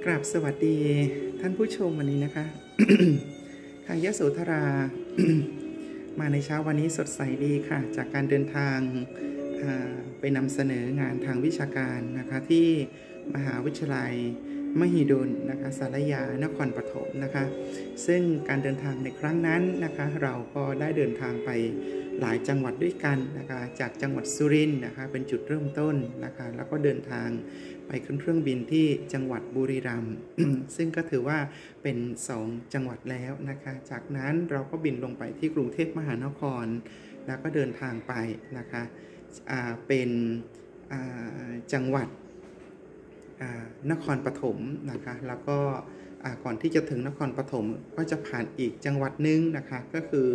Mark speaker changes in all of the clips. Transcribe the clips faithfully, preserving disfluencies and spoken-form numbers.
Speaker 1: ราบสวัสดีท่านผู้ชมวันนี้นะคะ ทางยโสธรา มาในเช้าวันนี้สดใสดีค่ะจากการเดินทางไปนำเสนองานทางวิชาการนะคะที่มหาวิทยาลัยมหิดลนะคะสารยานครปฐมนะคะซึ่งการเดินทางในครั้งนั้นนะคะเราก็ได้เดินทางไปหลายจังหวัดด้วยกันนะคะจากจังหวัดสุรินทร์นะคะเป็นจุดเริ่มต้นนะคะแล้วก็เดินทางไปขึ้นเครื่องบินที่จังหวัดบุรีรัมย์ ซึ่งก็ถือว่าเป็นสองจังหวัดแล้วนะคะจากนั้นเราก็บินลงไปที่กรุงเทพมหานครแล้วก็เดินทางไปนะคะเป็นจังหวัดนครปฐมนะคะแล้วก็ก่อนที่จะถึงนครปฐมก็จะผ่านอีกจังหวัดนึงนะคะก็คือ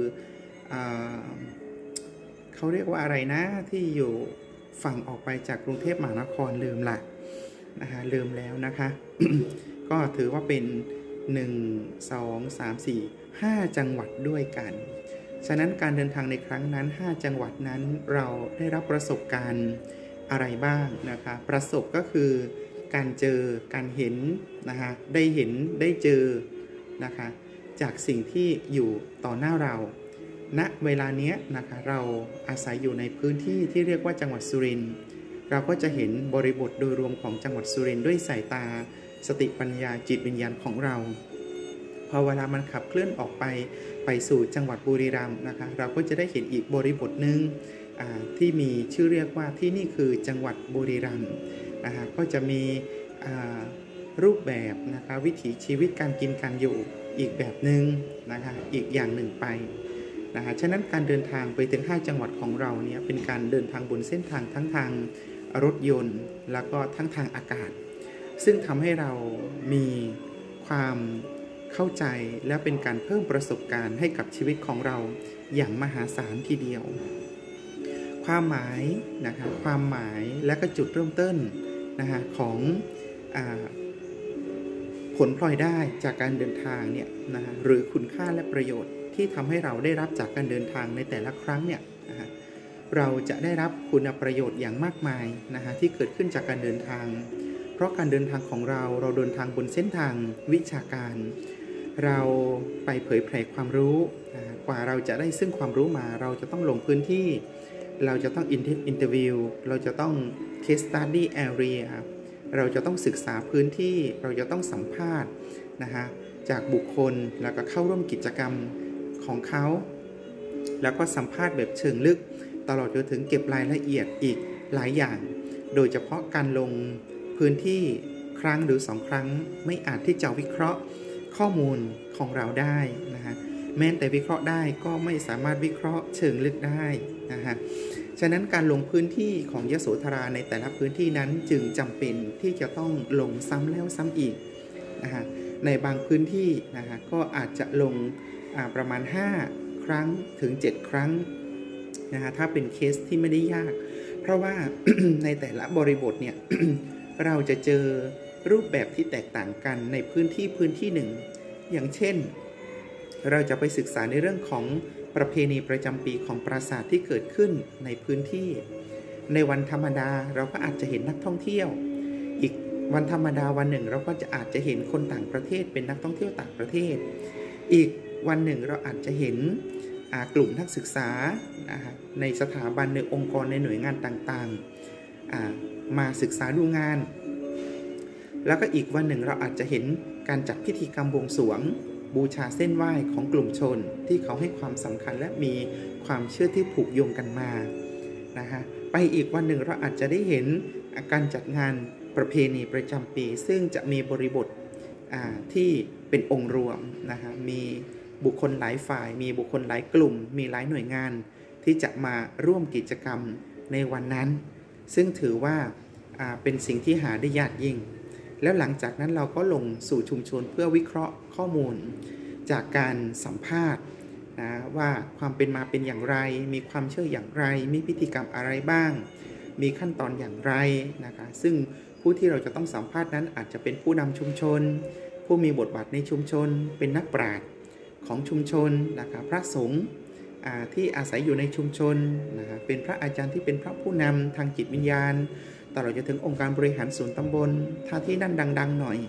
Speaker 1: เขาเรียกว่าอะไรนะที่อยู่ฝั่งออกไปจากกรุงเทพมหานครลืมละนะคะลืมแล้วนะคะ ก็ถือว่าเป็นหนึ่ง สอง สาม สี่ ห้าจังหวัดด้วยกันฉะนั้นการเดินทางในครั้งนั้นห้าจังหวัดนั้นเราได้รับประสบการณ์อะไรบ้างนะคะประสบก็คือการเจอการเห็นนะคะได้เห็นได้เจอนะคะจากสิ่งที่อยู่ต่อหน้าเราณเวลานี้นะคะเราอาศัยอยู่ในพื้นที่ที่เรียกว่าจังหวัดสุรินทร์เราก็จะเห็นบริบทโดยรวมของจังหวัดสุรินทร์ด้วยสายตาสติปัญญาจิตวิญญาณของเราพอเวลามันขับเคลื่อนออกไปไปสู่จังหวัดบุรีรัมย์นะคะเราก็จะได้เห็นอีกบริบทหนึ่งที่มีชื่อเรียกว่าที่นี่คือจังหวัดบุรีรัมย์นะคะก็จะมีรูปแบบนะคะวิถีชีวิตการกินการอยู่อีกแบบหนึ่งนะคะอีกอย่างหนึ่งไปนะคะฉะนั้นการเดินทางไปถึงห้าจังหวัดของเราเนี่ยเป็นการเดินทางบนเส้นทางทั้งทางรถยนต์แล้วก็ทั้งทางอากาศซึ่งทำให้เรามีความเข้าใจและเป็นการเพิ่มประสบการณ์ให้กับชีวิตของเราอย่างมหาศาลทีเดียวความหมายนะคะความหมายและก็จุดเริ่มต้นนะคะของอ่าผลพลอยได้จากการเดินทางเนี่ยนะคะหรือคุณค่าและประโยชน์ที่ทำให้เราได้รับจากการเดินทางในแต่ละครั้งเนี่ยนะคะเราจะได้รับคุณประโยชน์อย่างมากมายนะคะที่เกิดขึ้นจากการเดินทางเพราะการเดินทางของเราเราเดินทางบนเส้นทางวิชาการเราไปเผยแผ่ความรู้กว่าเราจะได้ซึ่งความรู้มาเราจะต้องลงพื้นที่เราจะต้องอินเทอร์วิวเราจะต้อง case study area เราจะต้องศึกษาพื้นที่เราจะต้องสัมภาษณ์นะคะจากบุคคลแล้วก็เข้าร่วมกิจกรรมของเขาแล้วก็สัมภาษณ์แบบเชิงลึกตลอดจนถึงเก็บรายละเอียดอีกหลายอย่างโดยเฉพาะการลงพื้นที่ครั้งหรือสองครั้งไม่อาจที่จะวิเคราะห์ข้อมูลของเราได้นะฮะแม้แต่วิเคราะห์ได้ก็ไม่สามารถวิเคราะห์เชิงลึกได้นะฮะฉะนั้นการลงพื้นที่ของยโสธราในแต่ละพื้นที่นั้นจึงจำเป็นที่จะต้องลงซ้ำแล้วซ้ำอีกนะฮะในบางพื้นที่นะฮะก็อาจจะลงประมาณห้าครั้งถึงเจ็ดครั้งนะฮะถ้าเป็นเคสที่ไม่ได้ยากเพราะว่า ในแต่ละบริบทเนี่ย เราจะเจอรูปแบบที่แตกต่างกันในพื้นที่พื้นที่หนึ่งอย่างเช่นเราจะไปศึกษาในเรื่องของประเพณีประจำปีของปราสาทที่เกิดขึ้นในพื้นที่ในวันธรรมดาเราก็อาจจะเห็นนักท่องเที่ยวอีกวันธรรมดาวันหนึ่งเราก็จะอาจจะเห็นคนต่างประเทศเป็นนักท่องเที่ยวต่างประเทศอีกวันหนึ่งเราอาจจะเห็นกลุ่มนักศึกษาในสถาบันในองค์กรในหน่วยงานต่างๆมาศึกษาดูงานแล้วก็อีกวันหนึ่งเราอาจจะเห็นการจัดพิธีกรรมบวงสรวงบูชาเส้นไหว้ของกลุ่มชนที่เขาให้ความสำคัญและมีความเชื่อที่ผูกโยงกันมานะฮะไปอีกวันหนึ่งเราอาจจะได้เห็นการจัดงานประเพณีประจำปีซึ่งจะมีบริบทที่เป็นองค์รวมนะฮะมีบุคคลหลายฝ่ายมีบุคคลหลายกลุ่มมีหลายหน่วยงานที่จะมาร่วมกิจกรรมในวันนั้นซึ่งถือว่าเป็นสิ่งที่หาได้ยากยิ่งแล้วหลังจากนั้นเราก็ลงสู่ชุมชนเพื่อวิเคราะห์ข้อมูลจากการสัมภาษณ์นะว่าความเป็นมาเป็นอย่างไรมีความเชื่ออย่างไรมีพิธีกรรมอะไรบ้างมีขั้นตอนอย่างไรนะคะซึ่งผู้ที่เราจะต้องสัมภาษณ์นั้นอาจจะเป็นผู้นำชุมชนผู้มีบทบาทในชุมชนเป็นนักปราชญ์ของชุมชนนะคะพระสงฆ์ที่อาศัยอยู่ในชุมชนนะคะเป็นพระอาจารย์ที่เป็นพระผู้นำทางจิตวิญญาณตลอดจนถึงองค์การบริหารส่วนตำบลถ้าที่นั่นดังๆหน่อย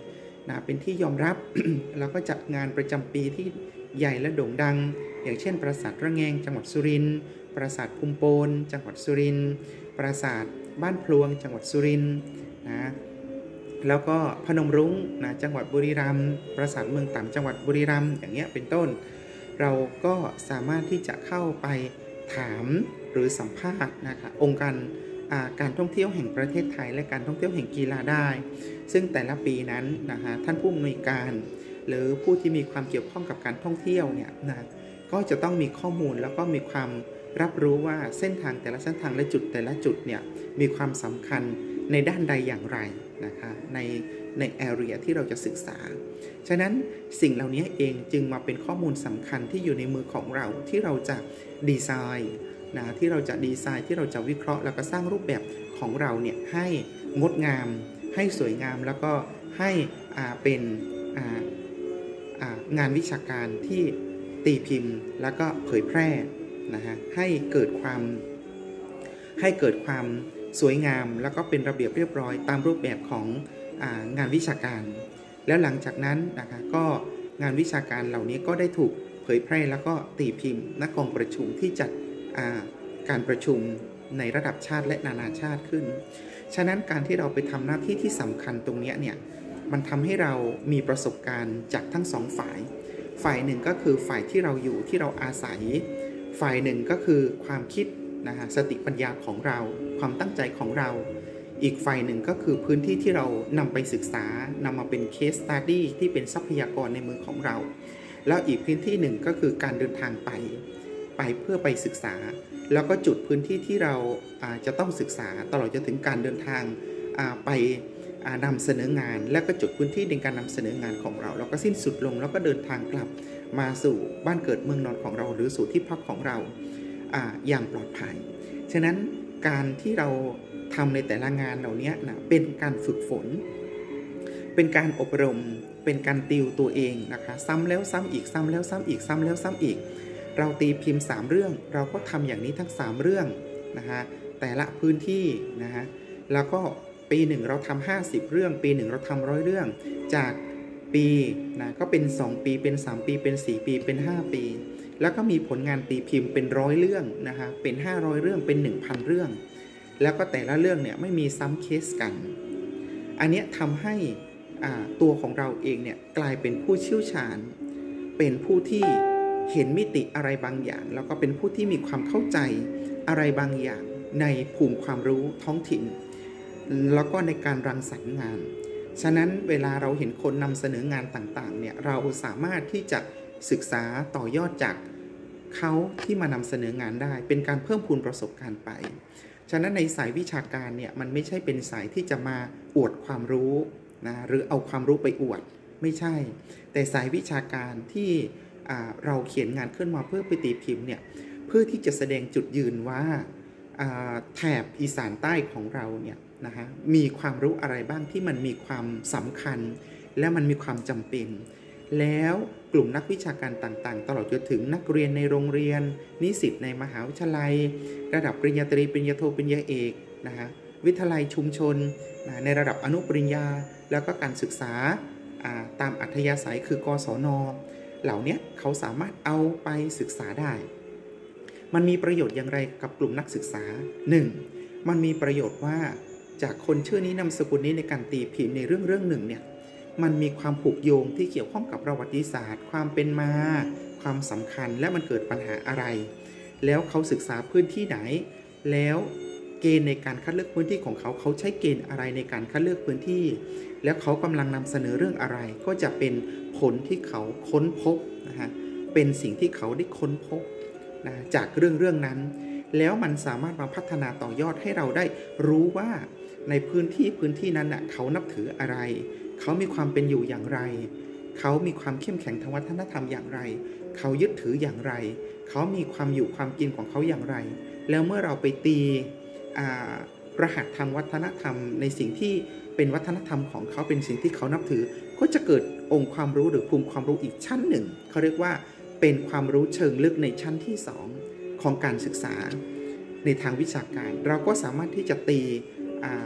Speaker 1: นะเป็นที่ยอมรับ แล้วก็จัดงานประจำปีที่ใหญ่และโด่งดังอย่างเช่นปราสาทระแงงจังหวัดสุรินทร์ปราสาทภูมิโปนจังหวัดสุรินทร์ปราสาทบ้านพลวงจังหวัดสุรินทร์นะแล้วก็พนมรุ้งนะจังหวัดบุรีรัมย์ปราสาทเมืองต่ำจังหวัดบุรีรัมย์อย่างเงี้ยเป็นต้นเราก็สามารถที่จะเข้าไปถามหรือสัมภาษณ์นะคะองค์การการท่องเที่ยวแห่งประเทศไทยและการท่องเที่ยวแห่งกีฬาได้ซึ่งแต่ละปีนั้นนะคะท่านผู้อำนวยการหรือผู้ที่มีความเกี่ยวข้องกับการท่องเที่ยวเนี่ยนะก็จะต้องมีข้อมูลแล้วก็มีความรับรู้ว่าเส้นทางแต่ละเส้นทางและจุดแต่ละจุดเนี่ยมีความสำคัญในด้านใดอย่างไรนะคะในในแอเรียที่เราจะศึกษาฉะนั้นสิ่งเหล่านี้เองจึงมาเป็นข้อมูลสำคัญที่อยู่ในมือของเราที่เราจะดีไซน์นะที่เราจะดีไซน์ที่เราจะวิเคราะห์แล้วก็สร้างรูปแบบของเราเนี่ยให้งดงามให้สวยงามแล้วก็ให้อ่าเป็นอ่าอ่างานวิชาการที่ตีพิมพ์แล้วก็เผยแพร่นะฮะให้เกิดความให้เกิดความสวยงามแล้วก็เป็นระเบียบเรียบร้อยตามรูปแบบของอ่างานวิชาการแล้วหลังจากนั้นนะคะก็งานวิชาการเหล่านี้ก็ได้ถูกเผยแพร่แล้วก็ตีพิมพ์ณกองประชุมที่จัดการประชุมในระดับชาติและนานาชาติขึ้นฉะนั้นการที่เราไปทำหน้าที่ที่สำคัญตรงนี้เนี่ยมันทำให้เรามีประสบการณ์จากทั้งสองฝ่ายฝ่ายหนึ่งก็คือฝ่ายที่เราอยู่ที่เราอาศัยฝ่ายหนึ่งก็คือความคิดนะฮะสติปัญญาของเราความตั้งใจของเราอีกฝ่ายหนึ่งก็คือพื้นที่ที่เรานำไปศึกษานำมาเป็น case study ที่เป็นทรัพยากรในมือของเราแล้วอีกพื้นที่หนึ่งก็คือการเดินทางไปไปเพื่อไปศึกษาแล้วก็จุดพื้นที่ที่เราจะต้องศึกษาตลอดจนถึงการเดินทางไปนำเสนองานและก็จุดพื้นที่ในการนำเสนองานของเราแล้วก็สิ้นสุดลงแล้วก็เดินทางกลับมาสู่บ้านเกิดเมืองนอนของเราหรือสู่ที่พักของเราอย่างปลอดภัยฉะนั้นการที่เราทำในแต่ละงานเหล่านี้นะเป็นการฝึกฝนเป็นการอบรมเป็นการติวตัวเองนะคะซ้ำแล้วซ้ำอีกซ้ำแล้วซ้ำอีกซ้ำแล้วซ้ำอีกเราตีพิมพ์สามเรื่องเราก็ทำอย่างนี้ทั้งสามเรื่องนะคะแต่ละพื้นที่นะฮะแล้วก็ปีหนึ่งเราทำห้าสิบเรื่องปีหนึ่งเราทำร้อยเรื่องจากปีนะก็เป็นสองปีเป็นสามปีเป็นสี่ปีเป็นห้าปีแล้วก็มีผลงานตีพิมพ์เป็นร้อยเรื่องนะคะเป็นห้าร้อยเรื่องเป็น หนึ่งพัน เรื่องแล้วก็แต่ละเรื่องเนี่ยไม่มีซ้ำเคสกันอันนี้ทำให้ตัวของเราเองเนี่ยกลายเป็นผู้เชี่ยวชาญเป็นผู้ที่เห็นมิติอะไรบางอย่างแล้วก็เป็นผู้ที่มีความเข้าใจอะไรบางอย่างในภูมิความรู้ท้องถิ่นแล้วก็ในการรังสรรค์งานฉะนั้นเวลาเราเห็นคนนำเสนองานต่างๆเนี่ยเราสามารถที่จะศึกษาต่อยอดจากเขาที่มานำเสนองานได้เป็นการเพิ่มพูนประสบการณ์ไปฉะนั้นในสายวิชาการเนี่ยมันไม่ใช่เป็นสายที่จะมาอวดความรู้นะหรือเอาความรู้ไปอวดไม่ใช่แต่สายวิชาการที่เราเขียนงานขึ้นมาเพื่อไปตีพิมพ์เนี่ยเพื่อที่จะแสดงจุดยืนว่าแถบอีสานใต้ของเราเนี่ยนะฮะมีความรู้อะไรบ้างที่มันมีความสำคัญและมันมีความจำเป็นแล้วกลุ่มนักวิชาการต่างๆตลอดจนถึงนักเรียนในโรงเรียนนิสิตในมหาวิทยาลัยระดับปริญญาตรีปริญญาโทปริญญาเอกนะฮะวิทยาลัยชุมชนนะในระดับอนุปริญญาแล้วก็การศึกษาตามอัธยาศัยคือกศน.เหล่านี้เขาสามารถเอาไปศึกษาได้มันมีประโยชน์อย่างไรกับกลุ่มนักศึกษา หนึ่ง มันมีประโยชน์ว่าจากคนชื่อนี้นามสกุลนี้ในการตีพิมพ์ในเรื่องเรื่องหนึ่งเนี่ยมันมีความผูกโยงที่เกี่ยวข้องกับประวัติศาสตร์ความเป็นมาความสำคัญและมันเกิดปัญหาอะไรแล้วเขาศึกษาพื้นที่ไหนแล้วเกณฑ์ในการคัดเลือกพื้นที่ของเขาเขาใช้เกณฑ์อะไรในการคัดเลือกพื้นที่แล้วเขากำลังนำเสนอเรื่องอะไรก็จะเป็นผลที่เขาค้นพบนะฮะเป็นสิ่งที่เขาได้ค้นพบนะจากเรื่องเรื่องนั้นแล้วมันสามารถมาพัฒนาต่อยอดให้เราได้รู้ว่าในพื้นที่พื้นที่นั้นน่ะเขานับถืออะไรเขามีความเป็นอยู่อย่างไรเขามีความเข้มแข็งทางวัฒนธรรมอย่างไรเขายึดถืออย่างไรเขามีความอยู่ความกินของเขาอย่างไรแล้วเมื่อเราไปตีรหัสทางวัฒนธรรมในสิ่งที่เป็นวัฒนธรรมของเขาเป็นสิ่งที่เขานับถือก็จะเกิดองค์ความรู้หรือภูมิความรู้อีกชั้นหนึ่งเขาเรียกว่าเป็นความรู้เชิงลึกในชั้นที่สองของการศึกษาในทางวิชาการเราก็สามารถที่จะตี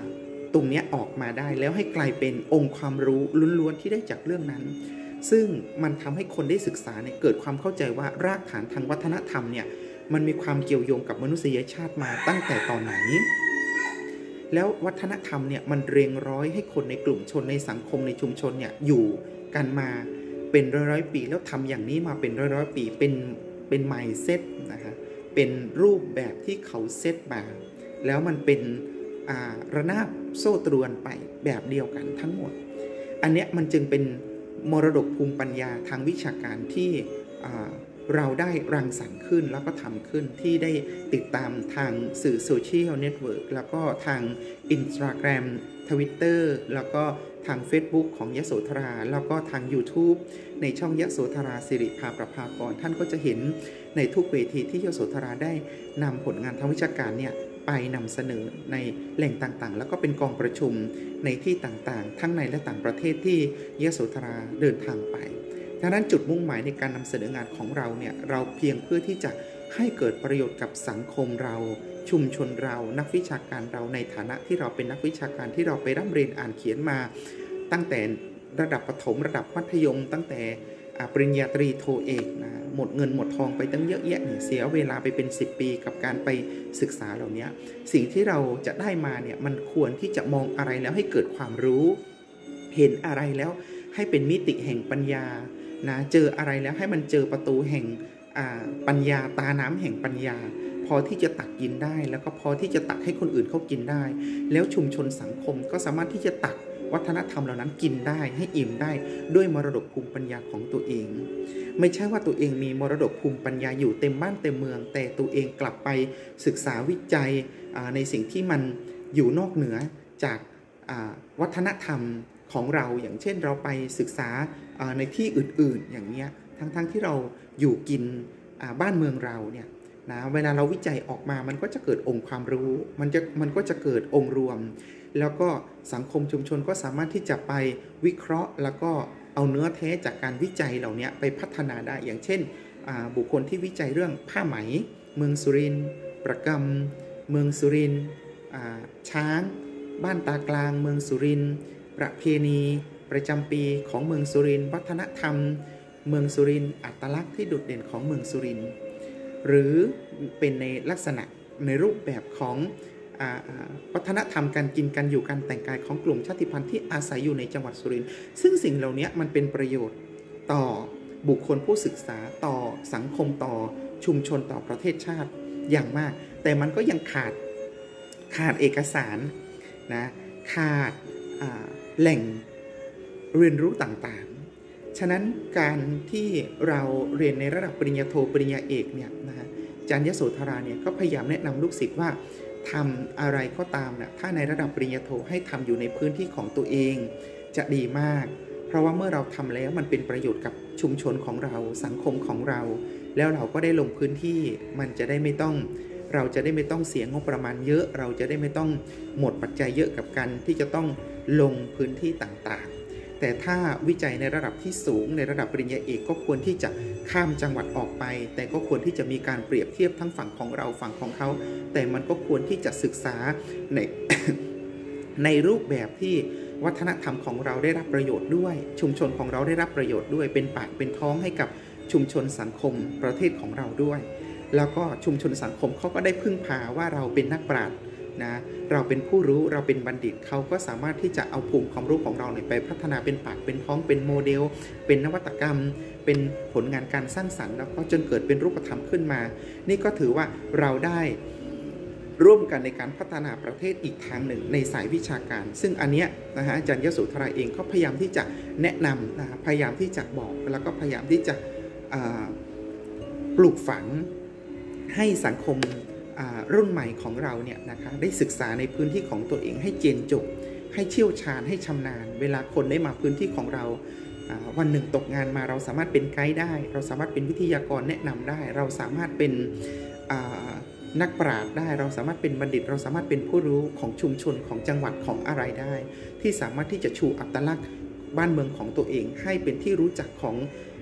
Speaker 1: ตรงนี้ออกมาได้แล้วให้กลายเป็นองค์ความรู้ล้วนๆที่ได้จากเรื่องนั้นซึ่งมันทำให้คนได้ศึกษาเนี่ยเกิดความเข้าใจว่ารากฐานทางวัฒนธรรมเนี่ยมันมีความเกี่ยวโยงกับมนุษยชาติมาตั้งแต่ตอนไหนแล้ววัฒนธรรมเนี่ยมันเรียงร้อยให้คนในกลุ่มชนในสังคมในชุมชนเนี่ยอยู่กันมาเป็นร้อยๆปีแล้วทำอย่างนี้มาเป็นร้อยๆปีเป็นเป็นไมซ์เซ็ตนะคะเป็นรูปแบบที่เขาเซตมาแล้วมันเป็นระนาบโซ่ตรวนไปแบบเดียวกันทั้งหมดอันเนี้ยมันจึงเป็นมรดกภูมิปัญญาทางวิชาการที่เราได้รังสรรค์ขึ้นแล้วก็ทำขึ้นที่ได้ติดตามทางสื่อโซเชียลเน็ตเวิร์กแล้วก็ทาง Instagram Twitter แล้วก็ทาง Facebook ของยโสธราแล้วก็ทาง YouTube ในช่องยโสธราสิริภาประภากรท่านก็จะเห็นในทุกเวทีที่ยโสธราได้นำผลงานทางวิชาการเนี่ยไปนำเสนอในแหล่งต่างๆแล้วก็เป็นกองประชุมในที่ต่างๆทั้งในและต่างประเทศที่ยโสธราเดินทางไปดังนั้นจุดมุ่งหมายในการนำเสนองานของเราเนี่ยเราเพียงเพื่อที่จะให้เกิดประโยชน์กับสังคมเราชุมชนเรานักวิชาการเราในฐานะที่เราเป็นนักวิชาการที่เราไปร่ำเรียนอ่านเขียนมาตั้งแต่ระดับประถมระดับมัธยมตั้งแต่ปริญญาตรีโทเอกนะหมดเงินหมดทองไปตั้งเยอะแยะเนี่ยเสียเวลาไปเป็นสิบปีกับการไปศึกษาเหล่านี้สิ่งที่เราจะได้มาเนี่ยมันควรที่จะมองอะไรแล้วให้เกิดความรู้เห็นอะไรแล้วให้เป็นมิติแห่งปัญญานะเจออะไรแล้วให้มันเจอประตูแห่งปัญญาตาน้ำแห่งปัญญาพอที่จะตักกินได้แล้วก็พอที่จะตักให้คนอื่นเขากินได้แล้วชุมชนสังคมก็สามารถที่จะตักวัฒนธรรมเหล่านั้นกินได้ให้อิ่มได้ด้วยมรดกภูมิปัญญาของตัวเองไม่ใช่ว่าตัวเองมีมรดกภูมิปัญญาอยู่เต็มบ้านเต็มเมืองแต่ตัวเองกลับไปศึกษาวิจัยในสิ่งที่มันอยู่นอกเหนือจากวัฒนธรรมของเราอย่างเช่นเราไปศึกษาในที่อื่นๆอย่างนี้ทั้งๆที่เราอยู่กินบ้านเมืองเราเนี่ยนะเวลาเราวิจัยออกมามันก็จะเกิดองค์ความรู้มันจะมันก็จะเกิดองค์รวมแล้วก็สังคมชุมชนก็สามารถที่จะไปวิเคราะห์แล้วก็เอาเนื้อแท้จากการวิจัยเหล่านี้ไปพัฒนาได้อย่างเช่นบุคคลที่วิจัยเรื่องผ้าไหมเมืองสุรินทร์ประกำเมืองสุรินทร์ช้างบ้านตากลางเมืองสุรินทร์ประเพณีประจำปีของเมืองสุรินทร์วัฒนธรรมเมืองสุรินทร์อัตลักษณ์ที่โดดเด่นของเมืองสุรินทร์หรือเป็นในลักษณะในรูปแบบของวัฒนธรรมการกินกันอยู่การแต่งกายของกลุ่มชาติพันธุ์ที่อาศัยอยู่ในจังหวัดสุรินทร์ซึ่งสิ่งเหล่านี้มันเป็นประโยชน์ต่อบุคคลผู้ศึกษาต่อสังคมต่อชุมชนต่อประเทศชาติอย่างมากแต่มันก็ยังขาดขาดเอกสารนะขาดแหล่งเรียนรู้ต่างๆฉะนั้นการที่เราเรียนในระดับปริญญาโทปริญญาเอกเนี่ยนะฮะอาจารย์ยโสธราเนี่ยก็พยายามแนะนำลูกศิษย์ว่าทำอะไรก็ตามนะถ้าในระดับปริญญาโทให้ทำอยู่ในพื้นที่ของตัวเองจะดีมากเพราะว่าเมื่อเราทำแล้วมันเป็นประโยชน์กับชุมชนของเราสังคมของเราแล้วเราก็ได้ลงพื้นที่มันจะได้ไม่ต้องเราจะได้ไม่ต้องเสียงบประมาณเยอะเราจะได้ไม่ต้องหมดปัจจัยเยอะกับการที่จะต้องลงพื้นที่ต่างๆแต่ถ้าวิจัยในระดับที่สูงในระดับปริญญาเอกก็ควรที่จะข้ามจังหวัดออกไปแต่ก็ควรที่จะมีการเปรียบเทียบทั้งฝั่งของเราฝั่งของเขาแต่มันก็ควรที่จะศึกษาใน ในรูปแบบที่วัฒนธรรมของเราได้รับประโยชน์ด้วยชุมชนของเราได้รับประโยชน์ด้วยเป็นปากเป็นท้องให้กับชุมชนสังคมประเทศของเราด้วยแล้วก็ชุมชนสังคมเขาก็ได้พึ่งพาว่าเราเป็นนักปราชญ์นะเราเป็นผู้รู้เราเป็นบัณฑิตเขาก็สามารถที่จะเอาภูมิความรู้ของเราไปพัฒนาเป็นปากเป็นท้องเป็นโมเดลเป็นนวัตกรรมเป็นผลงานการสร้างสรรค์แล้วก็จนเกิดเป็นรูปธรรมขึ้นมานี่ก็ถือว่าเราได้ร่วมกันในการพัฒนาประเทศอีกทางหนึ่งในสายวิชาการซึ่งอันเนี้ยนะฮะอาจารย์ยโสธราเองก็พยายามที่จะแนะนำนะพยายามที่จะบอกแล้วก็พยายามที่จะปลูกฝังให้สังคมรุ่นใหม่ของเราเนี่ยนะคะได้ศึกษาในพื้นที่ของตัวเองให้เจนจบให้เชี่ยวชาญให้ชำนาญเวลาคนได้มาพื้นที่ของเราวันหนึ่งตกงานมาเราสามารถเป็นไกด์ได้เราสามารถเป็นวิทยากรแนะนำได้เราสามารถเป็นนักปราชญ์ได้เราสามารถเป็นบัณฑิตเราสามารถเป็นผู้รู้ของชุมชนของจังหวัดของอะไรได้ที่สามารถที่จะชูอัตลักษณ์บ้านเมืองของตัวเองให้เป็นที่รู้จักของ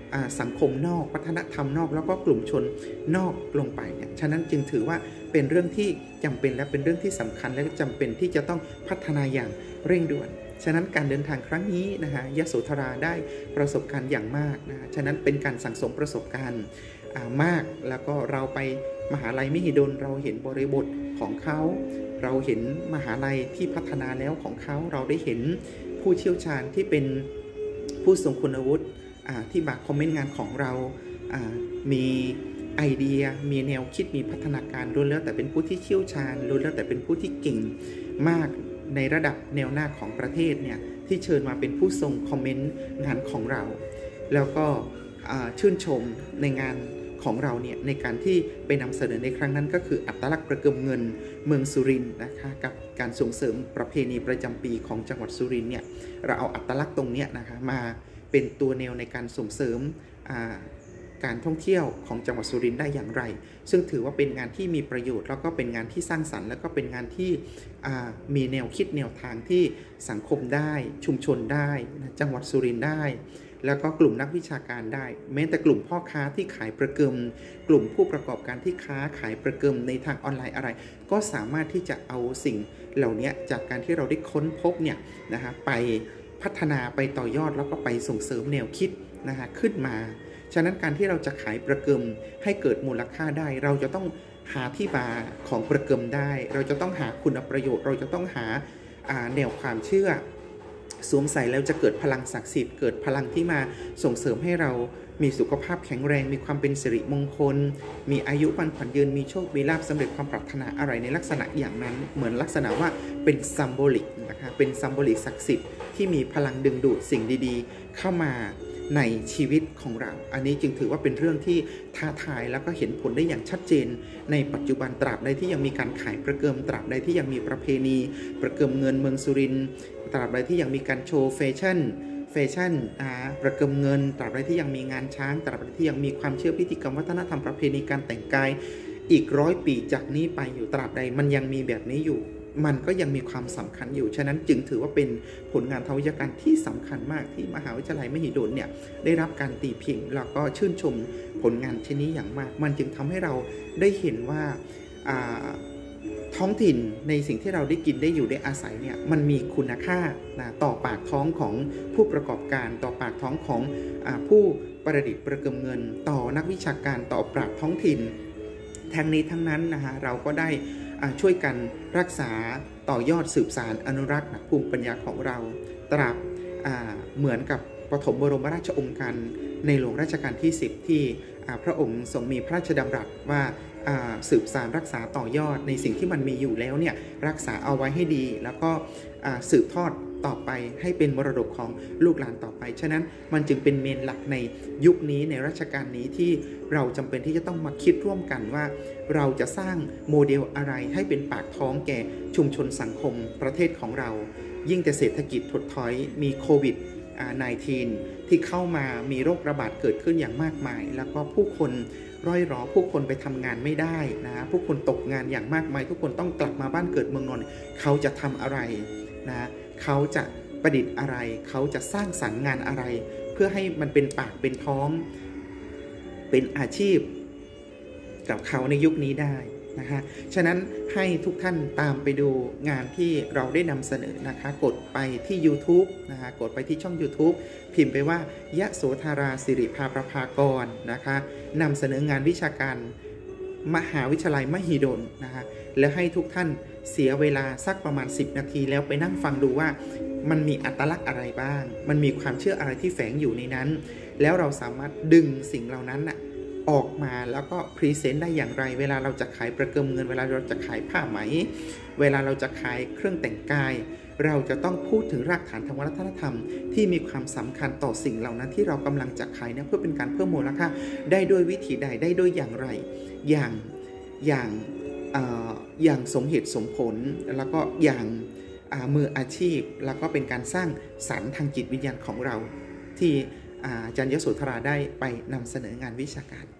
Speaker 1: สังคมนอกวัฒนธรรมนอกแล้วก็กลุ่มชนนอกลงไปเนี่ยฉะนั้นจึงถือว่าเป็นเรื่องที่จำเป็นและเป็นเรื่องที่สำคัญและจำเป็นที่จะต้องพัฒนาอย่างเร่งด่วนฉะนั้นการเดินทางครั้งนี้นะฮะยโสธราได้ประสบการณ์อย่างมากนะฉะนั้นเป็นการสั่งสมประสบการณ์มากแล้วก็เราไปมหาลัยมหิดลเราเห็นบริบทของเขาเราเห็นมหาลัยที่พัฒนาแล้วของเขาเราได้เห็นผู้เชี่ยวชาญที่เป็นผู้ทรงคุณวุฒิที่มาคอมเมนต์งานของเรามีไอเดียมีแนวคิดมีพัฒนาการล้วนแล้วแต่เป็นผู้ที่เชี่ยวชาญล้วนแล้วแต่เป็นผู้ที่เก่งมากในระดับแนวหน้าของประเทศเนี่ยที่เชิญมาเป็นผู้ทรงคอมเมนต์งานของเราแล้วก็ชื่นชมในงานของเราเนี่ยในการที่ไปนำเสนอในครั้งนั้นก็คืออัตลักษณ์ประเกิมเงินเมืองสุรินทร์นะคะกับการส่งเสริมประเพณีประจำปีของจังหวัดสุรินทร์เนี่ยเราเอาอัตลักษณ์ตรงนี้นะคะมาเป็นตัวแนวในการส่งเสริมการท่องเที่ยวของจังหวัดสุรินทร์ได้อย่างไรซึ่งถือว่าเป็นงานที่มีประโยชน์แล้วก็เป็นงานที่สร้างสรรค์แล้วก็เป็นงานที่มีแนวคิดแนวทางที่สังคมได้ชุมชนได้จังหวัดสุรินทร์ได้แล้วก็กลุ่มนักวิชาการได้แม้แต่กลุ่มพ่อค้าที่ขายประเกิมกลุ่มผู้ประกอบการที่ค้าขายประเกิมในทางออนไลน์อะไรก็สามารถที่จะเอาสิ่งเหล่านี้จากการที่เราได้ค้นพบเนี่ยนะคะไปพัฒนาไปต่อยอดแล้วก็ไปส่งเสริมแนวคิดนะคะขึ้นมาฉะนั้นการที่เราจะขายประเกิมให้เกิดมูลค่าได้เราจะต้องหาที่มาของประเกิมได้เราจะต้องหาคุณประโยชน์เราจะต้องหาแนวความเชื่อสวมใส่แล้วจะเกิดพลังศักดิ์สิทธิ์เกิดพลังที่มาส่งเสริมให้เรามีสุขภาพแข็งแรงมีความเป็นสิริมงคลมีอายุมั่นขวัญยืนมีโชคมีลาภสำเร็จความปรารถนาอะไรในลักษณะอย่างนั้นเหมือนลักษณะว่าเป็นซัมโบลิกนะคะเป็นซัมโบลิกศักดิ์สิทธิ์ที่มีพลังดึงดูดสิ่งดีๆเข้ามาในชีวิตของเราอันนี้จึงถือว่าเป็นเรื่องที่ท้าทายแล้วก็เห็นผลได้อย่างชัดเจนในปัจจุบันตราบใดที่ยังมีการขายประเกิมตราบใดที่ยังมีประเพณีประเกิมเงินเมืองสุรินทร์ตราบใดที่ยังมีการโชว์แฟชั่นแฟชั่นประเกิมเงินตราบใดที่ยังมีงานช้างตราบใดที่ยังมีความเชื่อพิธีกรรมวัฒนธรรมประเพณีการแต่งกายอีกร้อยปีจากนี้ไปอยู่ตราบใดมันยังมีแบบนี้อยู่มันก็ยังมีความสำคัญอยู่ฉะนั้นจึงถือว่าเป็นผลงานทางวิชาการที่สำคัญมากที่มหาวิทยาลัยมหิดลเนี่ยได้รับการตีพิมพ์แล้วก็ชื่นชมผลงานชิ้นนี้อย่างมากมันจึงทำให้เราได้เห็นว่าท้องถิ่นในสิ่งที่เราได้กินได้อยู่ได้อาศัยเนี่ยมันมีคุณค่านะต่อปากท้องของผู้ประกอบการต่อปากท้องของผู้ประดิษฐ์ประเกิมเงินต่อนักวิชาการต่อปราชญ์ท้องถิ่นทั้งนี้ทั้งนั้นนะฮะเราก็ได้ช่วยกันรักษาต่อยอดสืบสานอนุรักษ์ภูมิปัญญาของเราตราบเหมือนกับปฐมบรมราชโองการในหลวงรัชกาลที่สิบที่พระองค์ทรงมีพระราชดำรัสว่าสืบสานรักษาต่อยอดในสิ่งที่มันมีอยู่แล้วเนี่ยรักษาเอาไว้ให้ดีแล้วก็สืบทอดต่อไปให้เป็นมรดกของลูกหลานต่อไปฉะนั้นมันจึงเป็นเมนหลักในยุคนี้ในรัชกาลนี้ที่เราจำเป็นที่จะต้องมาคิดร่วมกันว่าเราจะสร้างโมเดลอะไรให้เป็นปากท้องแก่ชุมชนสังคมประเทศของเรายิ่งแต่เศรษฐกิจถดถอยมีโควิด สิบเก้า ที่เข้ามามีโรคระบาดเกิดขึ้นอย่างมากมายแล้วก็ผู้คนร่อยหรอผู้คนไปทำงานไม่ได้นะผู้คนตกงานอย่างมากมายทุกคนต้องกลับมาบ้านเกิดเมืองนอนเขาจะทำอะไรนะเขาจะประดิษฐ์อะไรเขาจะสร้างสรรค์งานอะไรเพื่อให้มันเป็นปากเป็นท้องเป็นอาชีพกับเขาในยุคนี้ได้นะฮะฉะนั้นให้ทุกท่านตามไปดูงานที่เราได้นำเสนอนะคะกดไปที่ YouTube นะคะกดไปที่ช่อง YouTube พิมพ์ไปว่ายโสธราสิริภาประภากรนะคะนำเสนองานวิชาการมหาวิทยาลัยมหิดลนะคะและให้ทุกท่านเสียเวลาสักประมาณสิบนาทีแล้วไปนั่งฟังดูว่ามันมีอัตลักษณ์อะไรบ้างมันมีความเชื่ออะไรที่แฝงอยู่ในนั้นแล้วเราสามารถดึงสิ่งเหล่านั้นน่ะออกมาแล้วก็พรีเซนต์ได้อย่างไรเวลาเราจะขายประเกิมเงินเวลาเราจะขายผ้าไหมเวลาเราจะขายเครื่องแต่งกายเราจะต้องพูดถึงรากฐานทางวัฒนธรรมที่มีความสำคัญต่อสิ่งเหล่านั้นที่เรากำลังจะขายเนี่ยเพื่อเป็นการเพิ่มมูลค่าได้ด้วยวิธีใดได้ด้วยอย่างไรอย่างอย่างอย่างสมเหตุสมผลแล้วก็อย่างมืออาชีพแล้วก็เป็นการสร้างสรรค์ทางจิตวิญญาณของเราที่อาจารย์ยโสธราได้ไปนำเสนองานวิชาการ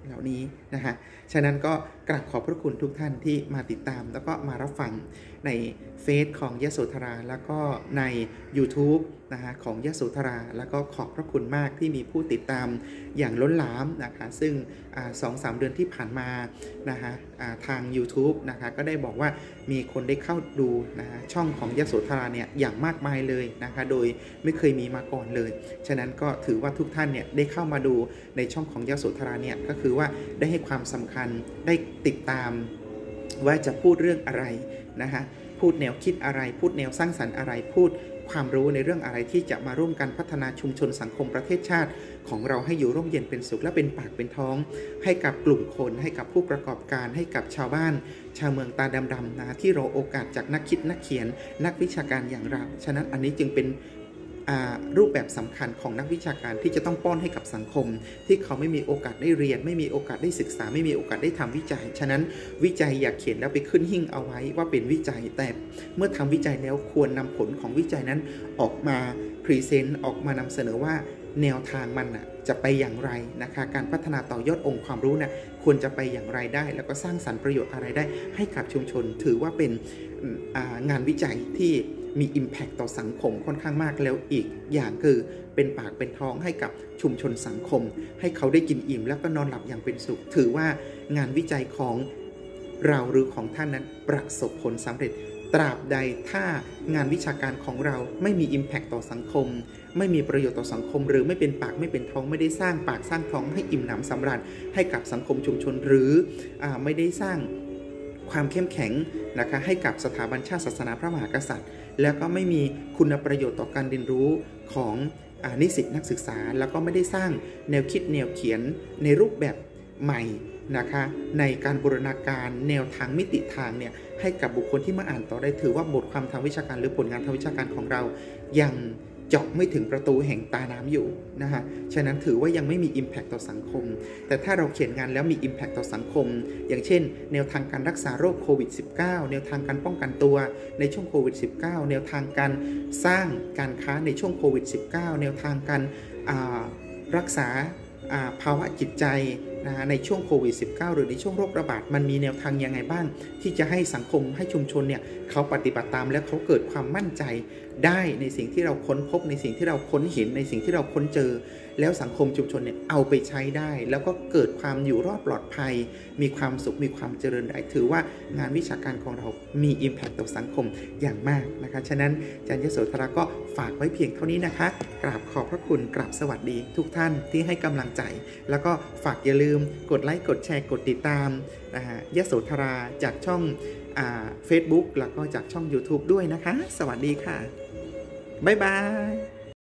Speaker 1: เหล่านี้นะฮะฉะนั้นก็กราบขอบพระคุณทุกท่านที่มาติดตามแล้วก็มารับฟังในเฟซของยโสธราแล้วก็ใน YouTube นะฮะของยโสธราแล้วก็ขอบพระคุณมากที่มีผู้ติดตามอย่างล้นหลามนะคะซึ่งสองสามเดือนที่ผ่านมานะฮะทาง YouTube นะคะก็ได้บอกว่ามีคนได้เข้าดูนะฮะช่องของยโสธราเนี่ยอย่างมากมายเลยนะคะโดยไม่เคยมีมาก่อนเลยฉะนั้นก็ถือว่าทุกท่านเนี่ยได้เข้ามาดูในช่องของยโสธราเนี่ยก็คือว่าได้ให้ความสำคัญได้ติดตามว่าจะพูดเรื่องอะไรนะฮะพูดแนวคิดอะไรพูดแนวสร้างสรรค์อะไรพูดความรู้ในเรื่องอะไรที่จะมาร่วมกันพัฒนาชุมชนสังคมประเทศชาติของเราให้อยู่ร่มเย็นเป็นสุขและเป็นปากเป็นท้องให้กับกลุ่มคนให้กับผู้ประกอบการให้กับชาวบ้านชาวเมืองตาดำๆนะที่รอโอกาสจากนักคิดนักเขียนนักวิชาการอย่างเราฉะนั้นอันนี้จึงเป็นรูปแบบสำคัญของนักวิชาการที่จะต้องป้อนให้กับสังคมที่เขาไม่มีโอกาสได้เรียนไม่มีโอกาสได้ศึกษาไม่มีโอกาสได้ทำวิจัยฉะนั้นวิจัยอยากเขียนแล้วไปขึ้นหิ้งเอาไว้ว่าเป็นวิจัยแต่เมื่อทำวิจัยแล้วควรนำผลของวิจัยนั้นออกมาพรีเซนต์ออกมานำเสนอว่าแนวทางมันจะไปอย่างไรนะคะการพัฒนาต่อยอดองค์ความรู้นะควรจะไปอย่างไรได้แล้วก็สร้างสรรค์ประโยชน์อะไรได้ให้กับชุมชนถือว่าเป็นงานวิจัยที่มี impact ต่อสังคมค่อนข้างมากแล้วอีกอย่างคือเป็นปากเป็นท้องให้กับชุมชนสังคมให้เขาได้กินอิ่มแล้วก็นอนหลับอย่างเป็นสุขถือว่างานวิจัยของเราหรือของท่านนั้นประสบผลสำเร็จตราบใดถ้างานวิชาการของเราไม่มี impact ต่อสังคมไม่มีประโยชน์ต่อสังคมหรือไม่เป็นปากไม่เป็นท้องไม่ได้สร้างปากสร้างท้องให้อิ่มหนำสำราญให้กับสังคมชุมชนหรืออ่าไม่ได้สร้างความเข้มแข็งนะคะให้กับสถาบันชาติศาสนาพระมหากษัตริย์แล้วก็ไม่มีคุณประโยชน์ต่อการเรียนรู้ของนิสิตนักศึกษาแล้วก็ไม่ได้สร้างแนวคิดแนวเขียนในรูปแบบใหม่นะคะในการบูรณาการแนวทางมิติทางเนี่ยให้กับบุคคลที่มาอ่านต่อได้ถือว่าบทความทางวิชาการหรือผลงานทางวิชาการของเรายังเจาะไม่ถึงประตูแห่งตาน้ำอยู่นะฮะฉะนั้นถือว่ายังไม่มี impact ต่อสังคมแต่ถ้าเราเขียนงานแล้วมี impact ต่อสังคมอย่างเช่นแนวทางการรักษาโรคโควิด สิบเก้า แนวทางการป้องกันตัวในช่วงโควิด สิบเก้า แนวทางการสร้างการค้าในช่วงโควิด สิบเก้า แนวทางการรักษาภาวะจิตใจนะในช่วงโควิด สิบเก้า หรือในช่วงโรคระบาดมันมีแนวทางยังไงบ้างที่จะให้สังคมให้ชุมชนเนี่ยเขาปฏิบัติตามและเขาเกิดความมั่นใจได้ในสิ่งที่เราค้นพบในสิ่งที่เราค้นเห็นในสิ่งที่เราค้นเจอแล้วสังคมชุมชนเนี่ยเอาไปใช้ได้แล้วก็เกิดความอยู่รอดปลอดภัยมีความสุขมีความเจริญได้ถือว่างานวิชาการของเรามี impact ต่อสังคมอย่างมากนะคะฉะนั้นอาจารย์ยโสธราก็ฝากไว้เพียงเท่านี้นะคะกราบขอบพระคุณกราบสวัสดีทุกท่านที่ให้กำลังใจแล้วก็ฝากอย่าลืมกดไลค์กดแชร์กดติดตามยโสธราจากช่องเฟซบุ๊กแล้วก็จากช่อง YouTube ด้วยนะคะสวัสดีค่ะบ๊ายบาย